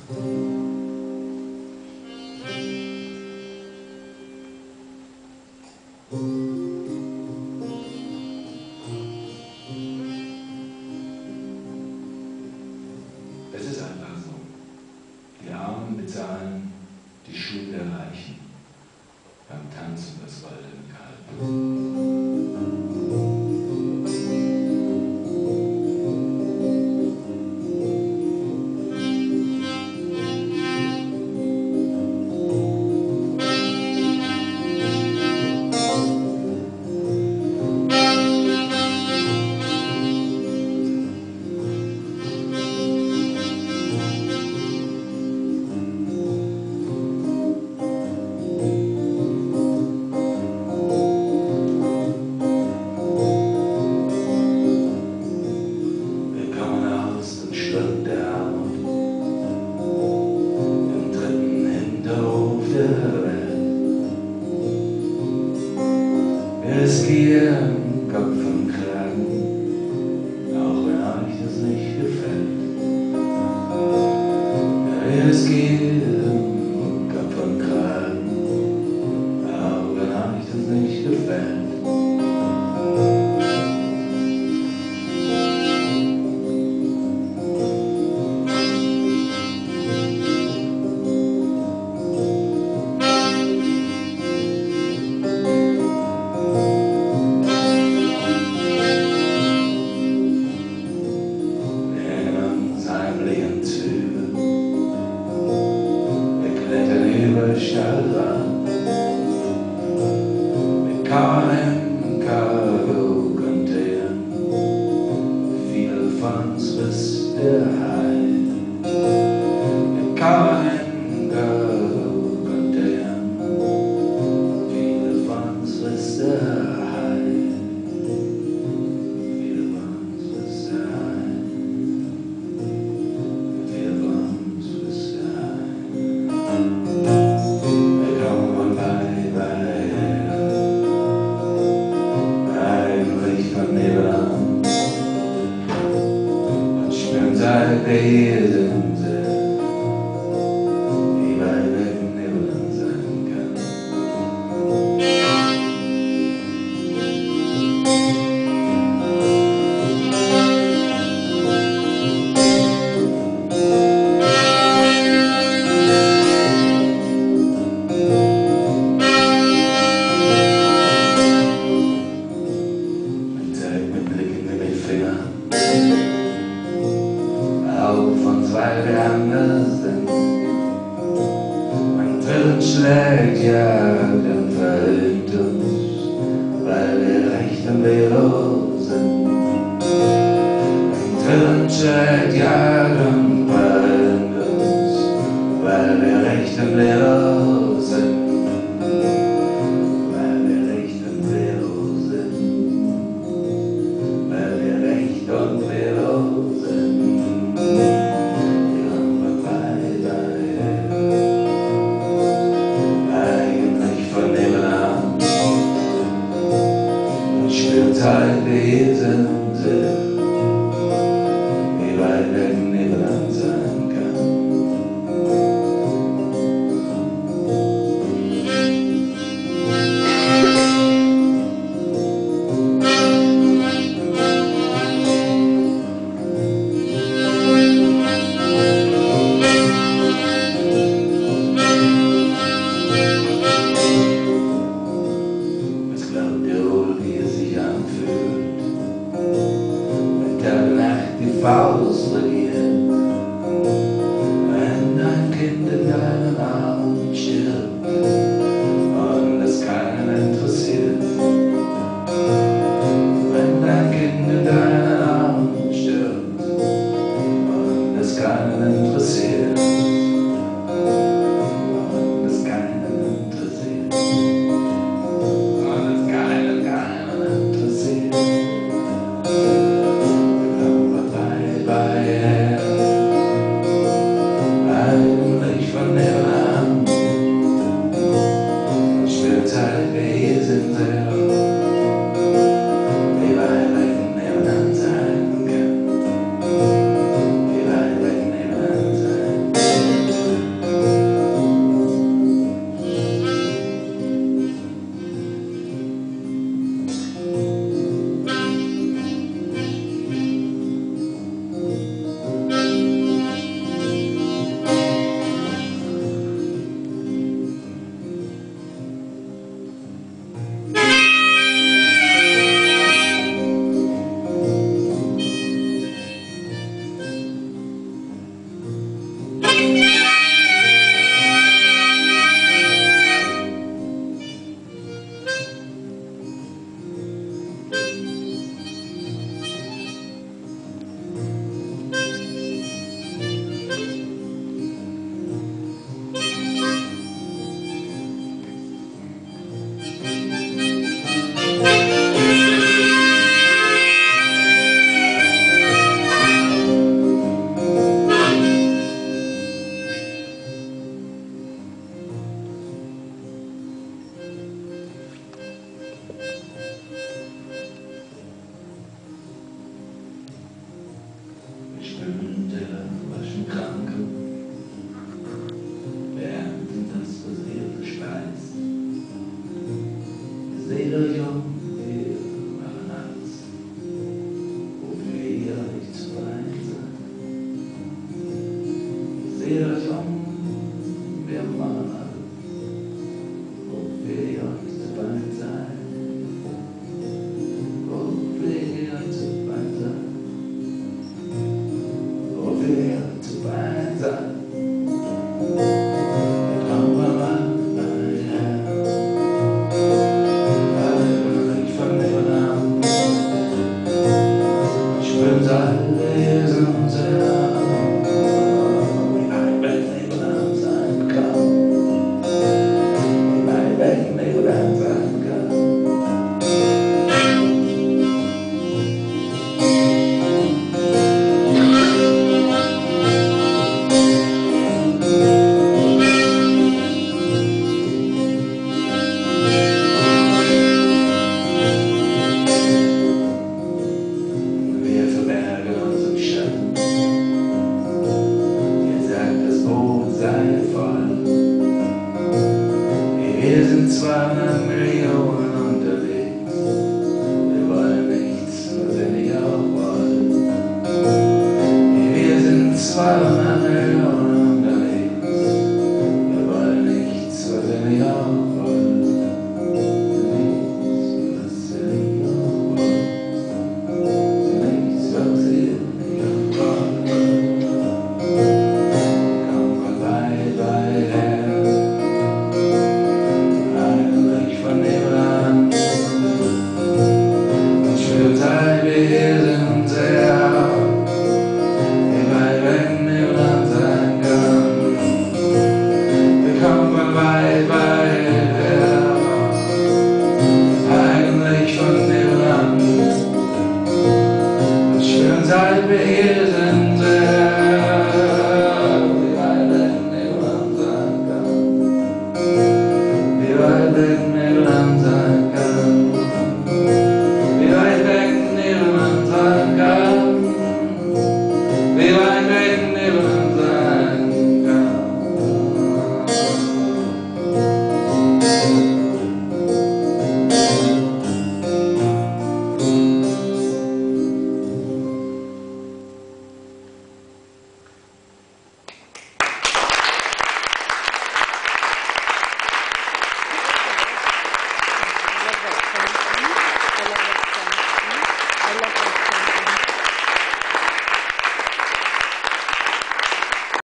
Es ist einfach so. Die Armen bezahlen die Schuld der Reichen beim Tanzen das goldene Kalb. Es geht im Kopf und Kragen, auch wenn euch das nicht gefällt. Es geht im Kopf und Kragen, auch wenn euch das nicht gefällt. Stallrand mit keinem Cargo-Container, viele von uns bis der Heim. Mit keinem Cargo-Container, viele von uns bis der Heim. Viele von uns bis der Heim. Viele von uns bis der Heim. Seit wir hier sind, wie weit weg Neverland sein kann. Ein Tag mit Blicken in die Finger, von zwei wir anders sind. Mein Trillen schlägt, ja, dann verhüllt uns, weil wir recht am Velo sind. Mein Trillen schlägt, ja, dann verhüllt uns, weil wir recht am Velo sind. Weil wir recht am Velo sind. Weil wir recht am Velo sind. Halt wir sind, wie weit weg Neverland sein kann. Was glaubt ihr wohl, wie es sich anfühlt, wenn Tag und Nacht die Faust regiert, wenn dein Kind in deinen Armen stirbt und es keinen interessiert? Wenn dein Kind in deinen Armen stirbt und es keinen interessiert. Und es keinen interessiert. Und es keinen interessiert. Eigentlich von Neverland spürt halt, wir hier sind, wie weit weg Neverland sein kann. Wie weit weg Neverland sein Sonne